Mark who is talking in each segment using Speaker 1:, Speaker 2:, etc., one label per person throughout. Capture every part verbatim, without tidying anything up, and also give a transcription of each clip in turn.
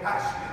Speaker 1: passionate.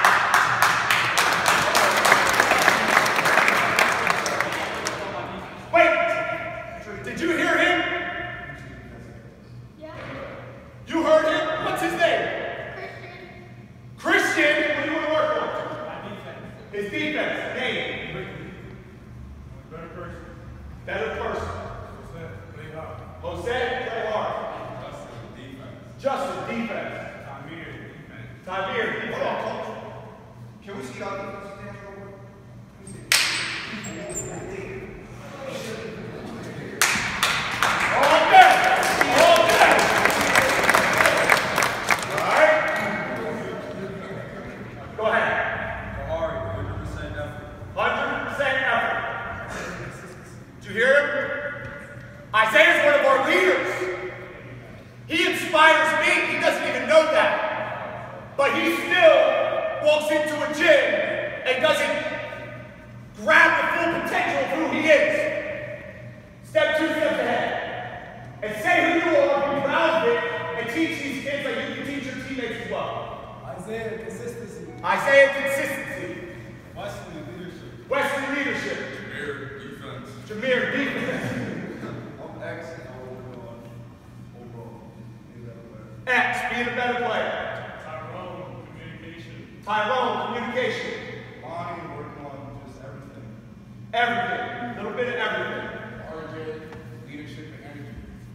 Speaker 2: Wait! Did you hear him?
Speaker 3: Yeah.
Speaker 2: You heard him? What's his name?
Speaker 3: Christian.
Speaker 2: Christian? What do you want to work on?
Speaker 4: My defense.
Speaker 2: His defense. Name.
Speaker 4: Better person.
Speaker 2: Better person.
Speaker 4: Jose, play hard.
Speaker 2: Jose, play hard.
Speaker 4: Justin, defense.
Speaker 2: Justin, defense.
Speaker 4: Tamir, defense.
Speaker 2: Tamir, defense.
Speaker 1: Hold on, coach. Can we see our defensive stance real quick? Let me see.
Speaker 2: All day. All day. All right. Go ahead.
Speaker 4: Kahari, one hundred percent effort.
Speaker 2: one hundred percent effort. Did you hear him? Isaiah is one of our leaders. He inspires me. He doesn't even know that. But he still walks into a gym and doesn't grab the full potential of who he is. Step two steps ahead. And say who you are, be proud of it, and teach these kids like you can teach your teammates as well.
Speaker 5: Isaiah, consistency.
Speaker 2: Isaiah, consistency.
Speaker 4: Wesley, leadership.
Speaker 2: Wesley, leadership.
Speaker 4: Jameer, defense.
Speaker 2: Jameer, defense.
Speaker 1: I'm X and overall. Overall. Be a better player.
Speaker 2: X, being a better player.
Speaker 4: Tyrone, communication.
Speaker 2: Tyrone, communication.
Speaker 1: Lonnie, working on just everything.
Speaker 2: Everything. A little bit of everything.
Speaker 1: R J, leadership and energy.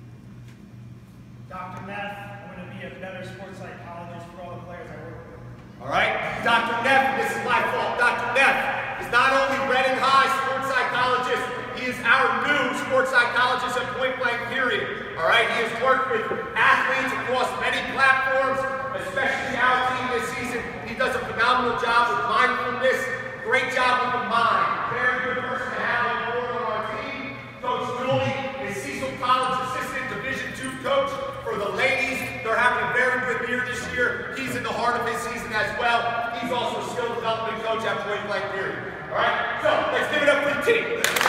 Speaker 5: Doctor Neff, I'm going to be a better sports psychologist for all the players I work with.
Speaker 2: All right? Doctor Neff, this is my fault. Doctor Neff is not only Reading High sports psychologist, he is our new sports psychologist at Point Blank Period. All right? He has worked with athletes across many platforms, especially our team this season. He does a phenomenal job with mindfulness. Great job with the mind. Very good person to have on board on our team. Coach Dooley is Cecil College assistant Division two coach for the ladies. They're having a very good year this year. He's in the heart of his season as well. He's also a skill development coach at Point Blank Period. All right? So, let's give it up for the team.